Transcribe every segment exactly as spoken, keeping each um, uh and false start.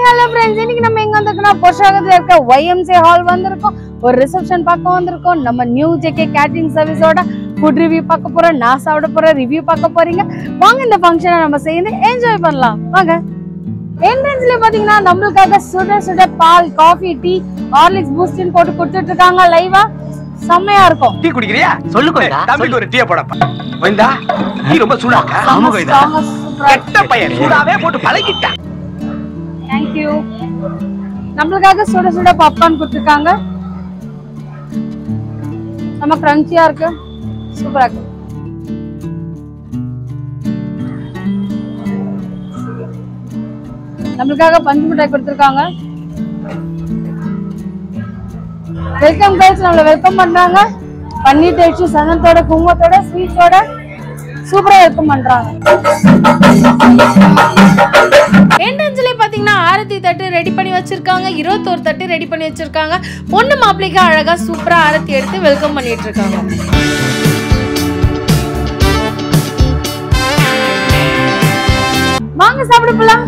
hello friends, இன்னைக்கு நம்ம எங்க வந்திருக்கோம்னா போஷாகத்துல இருக்க Y M C A hall வந்திருக்கோம். ஒரு ரிசப்ஷன் பார்க்க வந்திருக்கோம். நம்ம நியூ J K Catering சர்வீஸோட ஃபுட் ரிவ்யூ பார்க்க போறோம். நான் சாப்பிட போற ரிவ்யூ பார்க்க போறீங்க. வாங்க இந்த ஃபங்க்ஷனை நம்ம சேர்ந்து என்ஜாய் பண்ணலாம். வாங்க. என்ட்ரன்ஸ்ல பாத்தீங்கன்னா நம்மளுக்காக சுட சுட பால், காஃபி, டீ, ஹார்லிக்ஸ், பூஸ்டின் போட்டு கொடுத்துட்டு இருக்காங்க லைவா. செம்மையா இருக்கும். டீ குடிக்கறியா? சொல்லு கோயிலா. தம்பிக்கு ஒரு டீ போடப்பா. கோயிலா, டீ ரொம்ப சூடாக்கா. ஆமா கோயிலா. கெட்ட பையன் சூடாவே போட்டு பழகிட்டா. Thank you. நம்மளுக்காக சுட சுட பாப்கார்ன் கொடுத்துருக்காங்க. நம்ம கிரன்ச்சியா இருக்கு, சூப்பரா இருக்கு. நம்மளுக்காக பஞ்சு மிட்டாய் கொடுத்துருக்காங்க. வெல்கம் கைஸ், நம்மள வெல்கம் பண்றாங்க. பன்னீர் டேஸ்ட், சந்தனத்தோட, குங்குமத்தோட, ஸ்வீட்ஸோட சூப்பரா வெல்கம் பண்றாங்க. என்ட்ரன்ஸ்ல பாத்தீங்கன்னா ஆரத்தி தட்டு ரெடி பண்ணி வச்சிருக்காங்க. இருபத்தோரு தட்டு ரெடி பண்ணி வச்சிருக்காங்க. பொண்ணு மாப்பிள்ளைக்கு அழகா சூப்பரா ஆரத்தி எடுத்து வெல்கம் பண்ணிட்டு இருக்காங்க. வாங்க சாப்பிட போலாம்.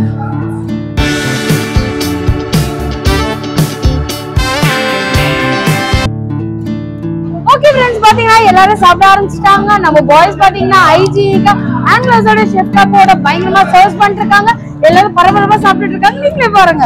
ஓகே ஃப்ரெண்ட்ஸ், பாத்தீங்கன்னா எல்லாரும் சாப்பிட ஆரம்பிச்சிட்டாங்க. நம்ம பாய்ஸ் பாத்தீங்கன்னா ஹைஜீனிக்கா ஆங்கிலோஸோட ஷெஃப் டாப்போட பயங்கரமா சர்வ் பண்ணிட்டு இருக்காங்க. எல்லாரும் பரபரப்பா சாப்பிட்டுட்டு இருக்காங்க. நீங்களே பாருங்க.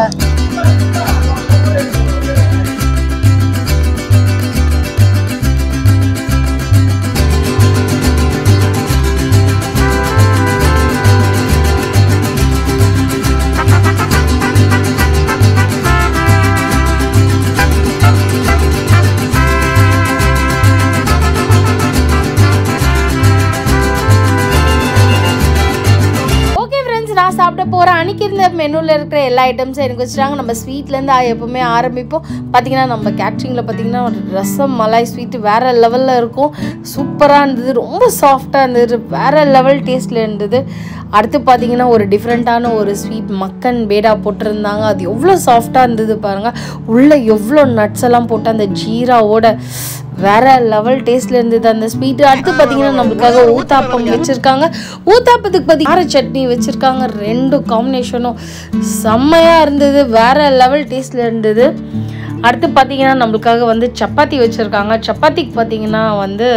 நான் சாப்பிட போகிறேன். அன்றைக்கி இருந்த மெனுவில் இருக்கிற எல்லா ஐட்டம்ஸும் எனக்கு வச்சுட்டாங்க. நம்ம ஸ்வீட்லேருந்து எப்போவுமே ஆரம்பிப்போம். பார்த்திங்கன்னா நம்ம கேட்ரிங்கில் பார்த்திங்கன்னா ரசம் மலாய் ஸ்வீட்டு வேறு லெவலில் இருக்கும். சூப்பராக இருந்தது, ரொம்ப சாஃப்டாக இருந்தது, வேறு லெவல் டேஸ்ட்டில் இருந்தது. அடுத்து பார்த்திங்கன்னா ஒரு டிஃப்ரெண்ட்டான ஒரு ஸ்வீட் மக்கன் பேடா போட்டிருந்தாங்க. அது எவ்வளோ சாஃப்டாக இருந்தது பாருங்கள். உள்ளே எவ்வளோ நட்ஸ் எல்லாம் போட்டு அந்த ஜீராவோட வேற லெவல் டேஸ்ட்ல இருந்தது அந்த ஸ்வீட். அடுத்து பார்த்தீங்கன்னா நம்மளுக்காக ஊத்தாப்பம் வச்சிருக்காங்க. ஊத்தாப்பத்துக்கு பார்த்தீங்கன்னா கார சட்னி வச்சிருக்காங்க. ரெண்டு காம்பினேஷனும் செம்மையா இருந்தது, வேற லெவல் டேஸ்ட்ல இருந்தது. அடுத்து பார்த்தீங்கன்னா நம்மளுக்காக வந்து சப்பாத்தி வச்சுருக்காங்க. சப்பாத்திக்கு பார்த்தீங்கன்னா வந்து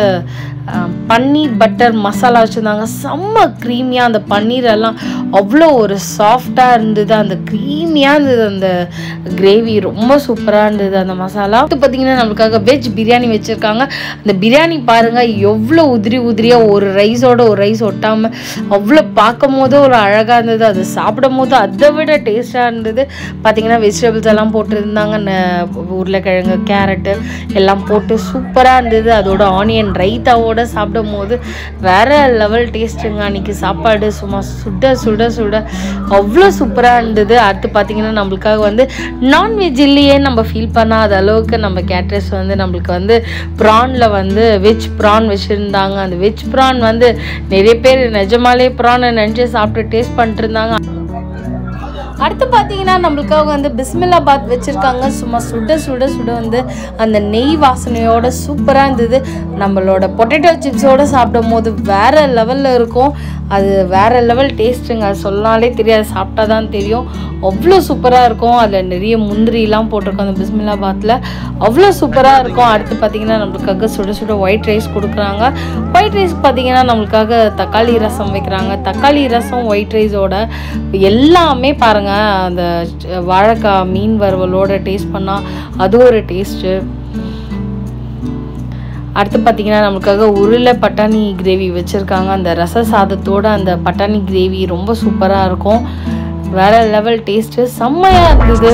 பன்னீர் பட்டர் மசாலா வச்சுருந்தாங்க. செம்ம க்ரீமியாக அந்த பன்னீர் எல்லாம் அவ்வளோ ஒரு சாஃப்டாக இருந்தது. அந்த க்ரீமியாக இருந்தது அந்த கிரேவி, ரொம்ப சூப்பராக இருந்தது அந்த மசாலா. அடுத்து பார்த்தீங்கன்னா நம்மளுக்காக வெஜ் பிரியாணி வச்சுருக்காங்க. அந்த பிரியாணி பாருங்கள் எவ்வளோ உதிரி உதிரியாக, ஒரு ரைஸோட ஒரு ரைஸ் ஒட்டாமல் அவ்வளோ பார்க்கும் போது ஒரு அழகாக இருந்தது. அது சாப்பிடும் போது அதை விட டேஸ்ட்டாக இருந்தது. பார்த்தீங்கன்னா வெஜிடபிள்ஸ் எல்லாம் போட்டுருந்தாங்க. உருளைக்கிழங்கு, கேரட்டு எல்லாம் போட்டு சூப்பராக இருந்தது. அதோட ஆனியன் ரைத்தாவோட சாப்பிடும் போது வேற லெவல் டேஸ்ட்டுங்க. அன்னைக்கு சாப்பாடு சும்மா சுட சுட சுட அவ்வளோ சூப்பராக இருந்தது. அடுத்து பார்த்தீங்கன்னா நம்மளுக்காக வந்து நான்வெஜ் இல்லையே நம்ம ஃபீல் பண்ணாத அளவுக்கு நம்ம கேட்டரர்ஸ் வந்து நம்மளுக்கு வந்து ப்ரானில் வந்து வெஜ் ப்ரான் வச்சுருந்தாங்க. அந்த வெஜ் ப்ரான் வந்து நிறைய பேர் நிஜமாலே ப்ரானை நினச்சி சாப்பிட்டு டேஸ்ட் பண்ணிட்டு இருந்தாங்க. அடுத்து பார்த்தீங்கன்னா நம்மளுக்காக வந்து பிஸ்மில்லாபாத் வச்சுருக்காங்க. சும்மா சுட சுட சுட வந்து அந்த நெய் வாசனையோட சூப்பராக இருந்தது. நம்மளோட பொட்டேட்டோ சிப்ஸோடு சாப்பிடும் போது வேறு லெவலில் இருக்கும். அது வேறு லெவல் டேஸ்ட்டுங்க. அது சொன்னாலே தெரியாது, சாப்பிட்டா தான் தெரியும். அவ்வளோ சூப்பராக இருக்கும். அதில் நிறைய முந்திரிலாம் போட்டிருக்கோம் அந்த பிஸ்மில்லாபாத்தில், அவ்வளோ சூப்பராக இருக்கும். அடுத்து பார்த்திங்கன்னா நம்மளுக்காக சுட சுட ஒயிட் ரைஸ் கொடுக்குறாங்க. ஒயிட் ரைஸ் பார்த்திங்கன்னா நம்மளுக்காக தக்காளி ரசம் வைக்கிறாங்க. தக்காளி ரசம் ஒயிட் ரைஸோட எல்லாமே பாருங்கள், அந்த வாழைக்காய் மீன் வறுவலோட டேஸ்ட் பண்ணால் அது ஒரு டேஸ்ட்டு. அடுத்து பார்த்திங்கன்னா நம்மளுக்காக உருளை பட்டாணி கிரேவி வச்சுருக்காங்க. அந்த ரச சாதத்தோடு அந்த பட்டாணி கிரேவி ரொம்ப சூப்பராக இருக்கும். வேற லெவல் டேஸ்ட்டு, செம்மையாக இருந்தது.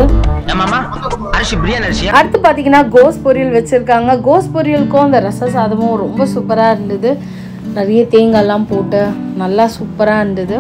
அடுத்து பார்த்தீங்கன்னா கோஸ் பொரியல் வச்சுருக்காங்க. கோஸ் பொரியலுக்கும் அந்த ரச சாதமும் ரொம்ப சூப்பராக இருந்தது. நிறைய தேங்காய்லாம் போட்டு நல்லா சூப்பராக இருந்தது.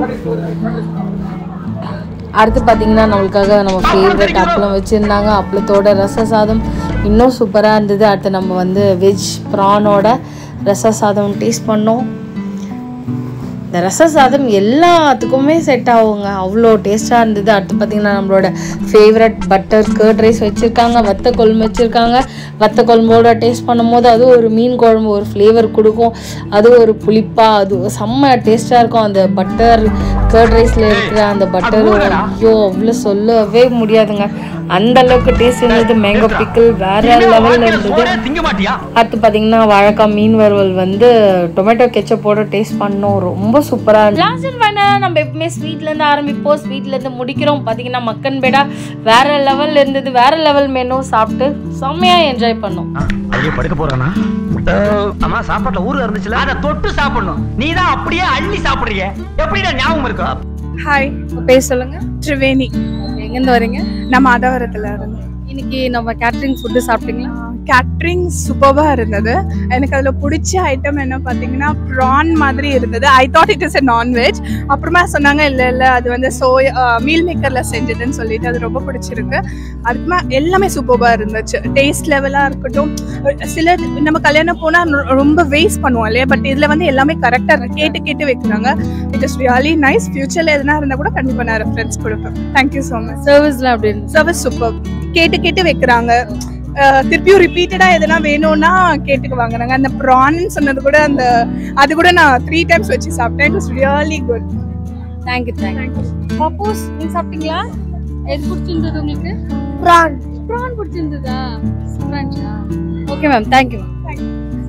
அடுத்து பார்த்திங்கன்னா நம்மளுக்காக நம்ம ஃபேவரட் அப்பளம் வச்சுருந்தாங்க. அப்பளத்தோட ரச சாதம் இன்னும் சூப்பராக இருந்தது. அடுத்து நம்ம வந்து வெஜ் ப்ரானோட ரச சாதம் டேஸ்ட் பண்ணோம். இந்த ரச சாதம் எல்லாத்துக்குமே செட் ஆகுங்க, அவ்வளோ டேஸ்ட்டாக இருந்தது. அடுத்து பார்த்திங்கன்னா நம்மளோட ஃபேவரட் பட்டர் கர்ட் ரைஸ் வச்சுருக்காங்க, வத்த குழம்பு வச்சுருக்காங்க. வத்த குழம்போட டேஸ்ட் பண்ணும்போது அது ஒரு மீன் குழம்பு ஒரு ஃப்ளேவர் கொடுக்கும், அது ஒரு புளிப்பாக அது செம்ம டேஸ்ட்டாக இருக்கும். அந்த பட்டர் கர்ட் ரைஸில் இருக்கிற அந்த பட்டர் ஐயோ அவ்வளோ சொல்லவே முடியாதுங்க, அந்த அளவுக்கு டேஸ்ட் இருந்தது. மேங்கோ பிக்கிள் வேற லெவலில் இருந்தது. அடுத்து பார்த்தீங்கன்னா வாழைக்காய் மீன் வறுவல் வந்து டொமேட்டோ கெச்சப்போட டேஸ்ட் பண்ணோம், ரொம்ப சூப்பராக இருந்துச்சு. லாஸ்ட் அண்ட் ஃபைனலாக நம்ம எப்பவுமே ஸ்வீட்லேருந்து ஆரம்பிப்போம், ஸ்வீட்லேருந்து முடிக்கிறோம். பார்த்தீங்கன்னா மக்கன் பேடா வேற லெவலில் இருந்தது, வேற லெவல் மெனு சாப்பிட்டு செம்மையாக என்ஜாய் பண்ணோம். ஐயோ படுக்க போறானா? அம்மா சாப்பாட்டுல ஊரு இருந்துச்சுல, அதை தொட்டு சாப்பிடணும். நீ தான் அப்படியே அள்ளி சாப்பிடுறீங்க, எப்படிடா ஞாபகம் இருக்கா? ஹாய், பேர் சொல்லுங்க. த்ரிவேணி. எங்கேருந்து வரீங்க? நான் மாதவரத்தில் இருந்தேன். இன்னைக்கு நம்ம கேட்ரிங் ஃபுட்டு சாப்பிட்டீங்களா? கேட்ரிங் சூப்பராக இருந்தது. எனக்கு அதில் பிடிச்ச ஐட்டம் என்ன பார்த்தீங்கன்னா ப்ரான் மாதிரி இருந்தது. I thought it is a non veg. அப்புறமா சொன்னாங்க இல்லை இல்லை அது வந்து சோயா மீல் மேக்கரில் செஞ்சதுன்னு சொல்லிட்டு அது ரொம்ப பிடிச்சிருக்கு. அதுக்குமா எல்லாமே சூப்பராக இருந்துச்சு. டேஸ்ட் லெவலாக இருக்கட்டும், சில நம்ம கல்யாணம் போனால் ரொம்ப வேஸ்ட் பண்ணுவோம் இல்லையா, பட் இதில் வந்து எல்லாமே கரெக்டாக கேட்டு கேட்டு வைக்கிறாங்க. It is really nice. ஃபியூச்சரில் எதுனா இருந்தால் கூட கண்டிப்பாக நான் ரெஃபரன்ஸ் கொடுப்பேன். Thank you so much. சர்வீஸ்லாம் அப்படின்னு சர்வீஸ் சூப்பர். கேட்டு கேட்டு வைக்கிறாங்க, திருப்பியும் ரிப்பீட்டடா எதனா வேணும்னா கேட்டுக்கு வாங்குறாங்க. அந்த ப்ரான்னு சொன்னது கூட அந்த அது கூட நான் த்ரீ டைம்ஸ் வச்சு சாப்பிட்டேன். It was really good. Thank you thank you. பப்பூஸ் நீங்க சாப்பிட்டீங்களா? எது பிடிச்சிருந்தது உங்களுக்கு? ப்ரான். ப்ரான் பிடிச்சிருந்ததா? சூப்பரா. Okay ma'am, thank you ma'am.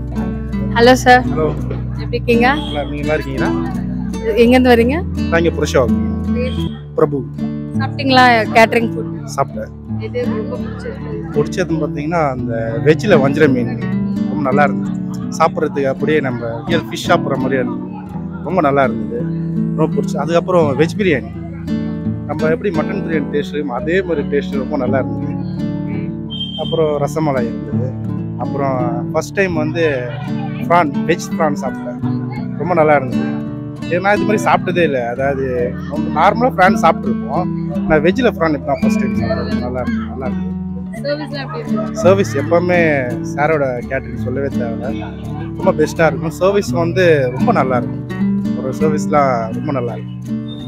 Hello sir. Hello, எப்படி இருக்கீங்க? நீங்க நல்லா இருக்கீங்களா? எங்கேருந்து வரீங்க? நாங்க புருஷோக் பிரபு. சாப்பிட்டீங்களா கேட்டரிங் ஃபுட்? சாப்பிட்டேன். எது ரொம்ப பிடிச்சிருக்கு? பிடிச்சதுன்னு பார்த்தீங்கன்னா அந்த வெஜ்ஜில் வஞ்சிர மீன் ரொம்ப நல்லா இருந்தது. சாப்பிட்றதுக்கு அப்படியே நம்ம ரியல் ஃபிஷ் சாப்பிட்ற மாதிரியே இருந்தது, ரொம்ப நல்லா இருந்தது, ரொம்ப பிடிச்சி. அதுக்கப்புறம் வெஜ் பிரியாணி நம்ம எப்படி மட்டன் பிரியாணி டேஸ்ட்டு அதே மாதிரி டேஸ்ட்டு ரொம்ப நல்லா இருந்தது. அப்புறம் ரசமலாய் இருந்தது. அப்புறம் ஃபஸ்ட் டைம் வந்து ப்ரான் வெஜ் ப்ரான் சாப்பிட்டேன், ரொம்ப நல்லா இருந்தது. ஏன்னா இது மாதிரி சாப்பிட்டதே இல்லை. அதாவது நார்மலாக ப்ரான் சாப்பிட்ருப்போம், நான் வெஜ்ஜில் ப்ரான் இப்போ நான் ஃபஸ்ட் டைம் சாப்பிட்றேன். நல்லா இருக்கு, நல்லா இருக்கு. சர்வீஸ் எப்போவுமே சாரோட கேட்டரிங் சொல்லவே தேவையில்ல, ரொம்ப பெஸ்ட்டாக இருக்கும். சர்வீஸ் வந்து ரொம்ப நல்லா இருக்கும், ஒரு சர்வீஸ்லாம் ரொம்ப நல்லா இருக்கும்.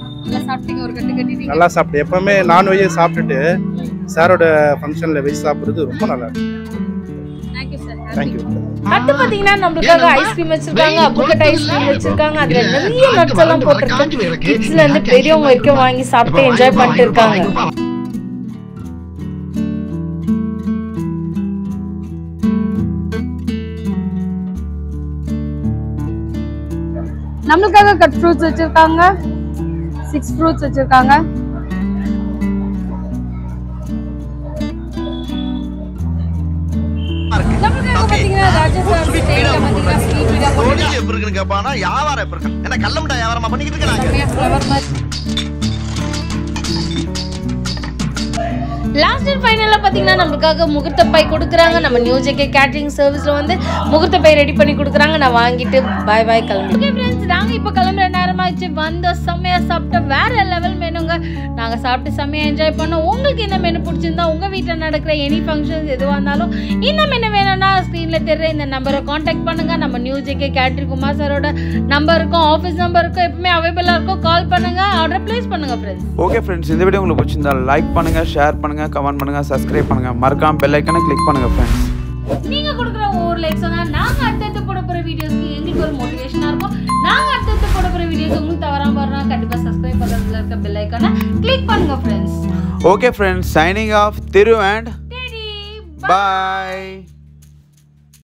நல்லா சாப்பிட்டு எப்போவுமே நான்வெஜ்ஜை சாப்பிட்டுட்டு சாரோட ஃபங்க்ஷனில் வெஜ் சாப்பிட்றது ரொம்ப நல்லா இருக்கும். தேங்க்யூ. அடுத்து பாத்தீங்கன்னா நம்மளுக்காக ஐஸ்கிரீம் வச்சிருக்காங்க, அப்புகட் ஐஸ்கிரீம் வச்சிருக்காங்க. அதுல நிறைய நட்ஸ் எல்லாம் போட்டிருக்கு. கிட்ஸ்ல இருந்து பெரியவங்க வரைக்கும் வாங்கி சாப்பிட்டு என்ஜாய் பண்ணிட்டு இருக்காங்க. நம்மளுக்காக கட் ஃப்ரூட்ஸ் வச்சிருக்காங்க, சிக்ஸ் ஃப்ரூட்ஸ் வச்சிருக்காங்க. லாஸ்ட் அண்ட் ஃபைனலாக பார்த்தீங்கன்னா நம்மளுக்காக முகூர்த்த பை கொடுக்குறாங்க. நம்ம நியூ ஜேகே கேட்டரிங் சர்வீஸில் வந்து முகூர்த்த பை ரெடி பண்ணி கொடுக்குறாங்க. நான் வாங்கிட்டு பாய் பாய் கிளம்பி. ஓகே ஃப்ரெண்ட்ஸ், நாங்கள் இப்போ கிளம்புற நேரம் ஆயிடுச்சு. வந்த செம்மையாக சாப்பிட்ட வேற லெவல் மெனுங்க. நாங்கள் சாப்பிட்டு செம்மையாக என்ஜாய் பண்ணோம். உங்களுக்கு என்ன மெனு பிடிச்சிருந்தா உங்கள் வீட்டில் நடக்கிற எனி ஃபங்க்ஷன்ஸ் எதுவாக இருந்தாலும் இந்த மெனு வேணும்னா ஸ்க்ரீனில் தெரிற இந்த நம்பரை காண்டாக்ட் பண்ணுங்கள். நம்ம நியூ ஜேகே கேட்டரிங் குமார் சாரோட நம்பர் இருக்கும், ஆஃபீஸ் நம்பர் இருக்கும், எப்பவுமே அவைலபிளாக இருக்கும். கால் பண்ணுங்கள், ஆர்டர் ப்ளேஸ் பண்ணுங்கள் ஃப்ரெண்ட்ஸ். ஓகே ஃப்ரெண்ட்ஸ், இந்த வீடியோ உங்களுக்கு பிடிச்சிருந்தா லைக் பண்ணுங்கள், ஷேர் பண்ணுங்கள், கமெண்ட் பண்ணுங்க, சப்ஸ்கிரைப் பண்ணுங்க, மறக்காம பெல் ஐகானை கிளிக் பண்ணுங்க ஃப்ரெண்ட்ஸ். நீங்க கொடுக்குற ஒவ்வொரு லைக்ஸ் தான் நாங்க அடுத்தடுத்து போட போற வீடியோஸ்க்கு எங்களுக்கு ஒரு மோட்டிவேஷனா இருக்கும். நாங்க அடுத்தடுத்து போட போற வீடியோஸ் உங்களுக்கு தவறாம வரணும், கண்டிப்பா சப்ஸ்கிரைப் பண்றதுல இருக்க பெல் ஐகானை கிளிக் பண்ணுங்க friends. Okay friends, signing off Thiru and daddy. By.